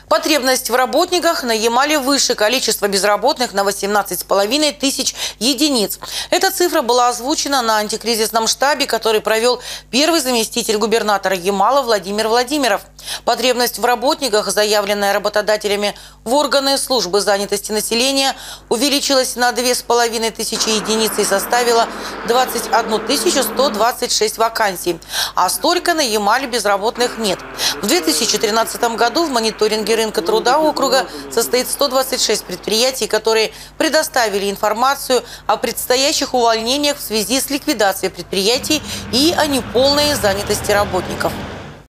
Потребность в работниках на Ямале выше, количество безработных на 18,5 тысяч единиц. Эта цифра была озвучена на антикризисном штабе, который провел первый заместитель губернатора Ямала Владимир Владимиров. Потребность в работниках, заявленная работодателями в органы службы занятости населения, увеличилась на 2500 единиц и составила 21 126 вакансий. А столько на Ямале безработных нет. В 2013 году в мониторинге рынка труда округа состоит 126 предприятий, которые предоставили информацию о предстоящих увольнениях в связи с ликвидацией предприятий и о неполной занятости работников.